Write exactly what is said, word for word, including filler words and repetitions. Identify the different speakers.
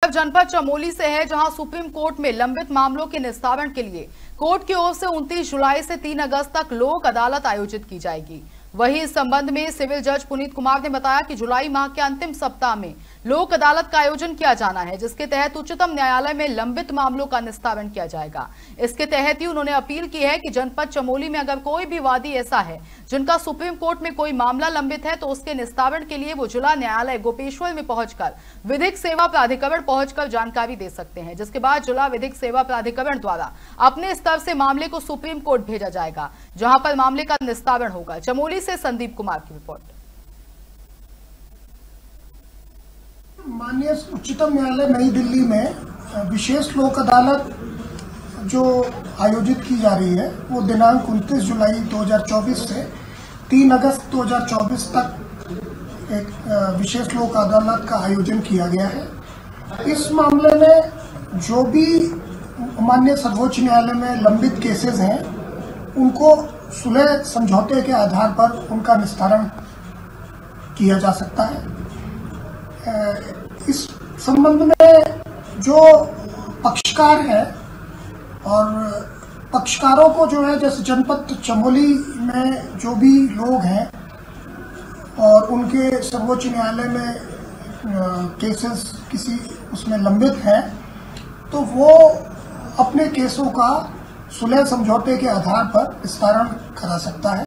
Speaker 1: जनपद चमोली से है, जहां सुप्रीम कोर्ट में लंबित मामलों के निस्तारण के लिए कोर्ट की ओर से उनतीस जुलाई से तीन अगस्त तक लोक अदालत आयोजित की जाएगी। वहीं इस संबंध में सिविल जज पुनीत कुमार ने बताया कि जुलाई माह के अंतिम सप्ताह में लोक अदालत का आयोजन किया जाना है, जिसके तहत उच्चतम न्यायालय में लंबित मामलों का निस्तारण किया जाएगा। इसके तहत ही उन्होंने अपील की है कि जनपद चमोली में अगर कोई भी वादी ऐसा है जिनका सुप्रीम कोर्ट में कोई मामला लंबित है, तो उसके निस्तारण के लिए वो जिला न्यायालय गोपेश्वर में पहुंचकर विधिक सेवा प्राधिकरण पहुंचकर जानकारी दे सकते हैं, जिसके बाद जिला विधिक सेवा प्राधिकरण द्वारा अपने स्तर से मामले को सुप्रीम कोर्ट भेजा जाएगा, जहां पर मामले का निस्तारण होगा। चमोली से संदीप कुमार की रिपोर्ट।
Speaker 2: माननीय उच्चतम न्यायालय नई दिल्ली में विशेष लोक अदालत जो आयोजित की जा रही है वो दिनांक उनतीस जुलाई दो हज़ार चौबीस से तीन अगस्त दो हज़ार चौबीस तक एक विशेष लोक अदालत का आयोजन किया गया है। इस मामले में जो भी माननीय सर्वोच्च न्यायालय में लंबित केसेस हैं उनको सुलह समझौते के आधार पर उनका निस्तारण किया जा सकता है। इस संबंध में जो पक्षकार है और पक्षकारों को जो है, जैसे जनपद चमोली में जो भी लोग हैं और उनके सर्वोच्च न्यायालय में केसेस किसी उसमें लंबित हैं, तो वो अपने केसों का सुलह समझौते के आधार पर निस्तारण करा सकता है।